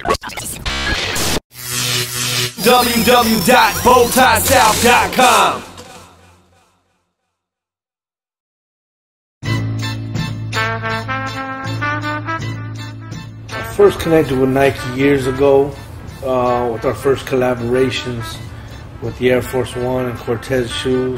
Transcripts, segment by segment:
www.bowtiesouth.com. I first connected with Nike years ago with our first collaborations with the Air Force One and Cortez shoes.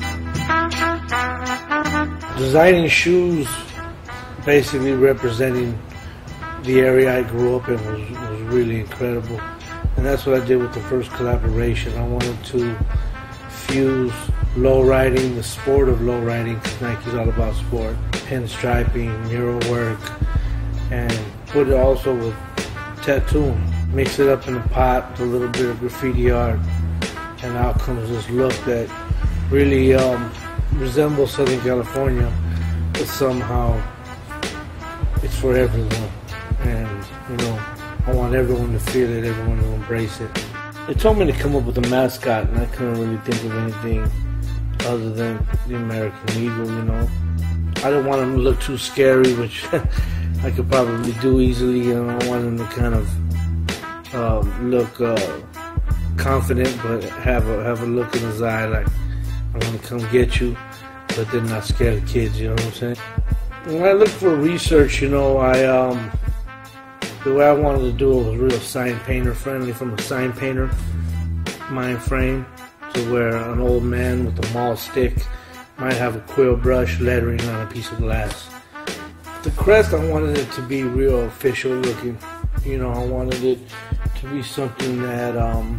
Designing shoes, basically representing the area I grew up in, was really incredible. And that's what I did with the first collaboration. I wanted to fuse lowriding, the sport of lowriding, because Nike's all about sport, pinstriping, mural work, and put it also with tattooing. Mix it up in a pot with a little bit of graffiti art, and out comes this look that really resembles Southern California, but somehow it's for everyone. And you know, I want everyone to feel it, everyone to embrace it. They told me to come up with a mascot, and I couldn't really think of anything other than the American Eagle, you know. I didn't want him to look too scary, which I could probably do easily, you know. I want him to kind of look confident, but have a look in his eye like, I want to come get you, but then not scare the kids, you know what I'm saying? When I looked for research, you know, the way I wanted to do it was real sign painter friendly, from a sign painter mind frame, to where an old man with a maul stick might have a quill brush lettering on a piece of glass. The crest, I wanted it to be real official looking. You know, I wanted it to be something that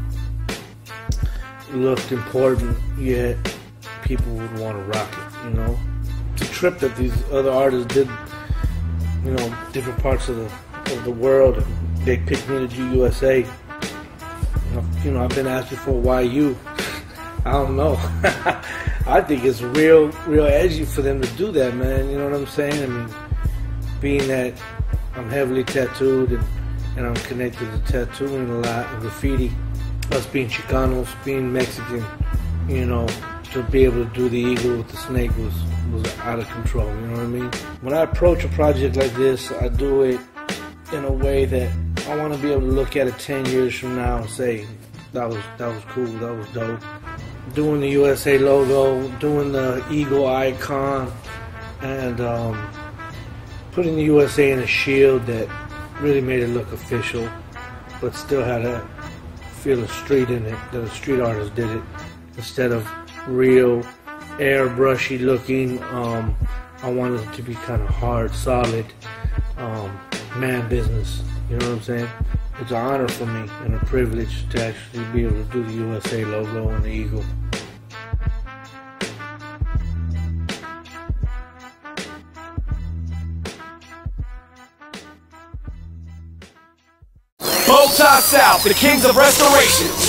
looked important, yet people would want to rock it, you know. The trip that these other artists did, you know, different parts of the world, they picked me to do USA. You know, I've been asking for why you. I don't know. I think it's real edgy for them to do that, man. You know what I'm saying? I mean, being that I'm heavily tattooed and I'm connected to tattooing a lot and graffiti, us being Chicanos, being Mexican, you know, to be able to do the eagle with the snake was out of control, you know what I mean? When I approach a project like this, I do it in a way that I want to be able to look at it 10 years from now and say, that was cool, that was dope. Doing the USA logo, doing the eagle icon, and putting the USA in a shield that really made it look official, but still had a feel of street in it, that a street artist did it, instead of real airbrushy looking. I wanted it to be kind of hard, solid, man business, you know what I'm saying? It's an honor for me and a privilege to actually be able to do the USA logo and the eagle. Bow Tie South, the kings of restoration.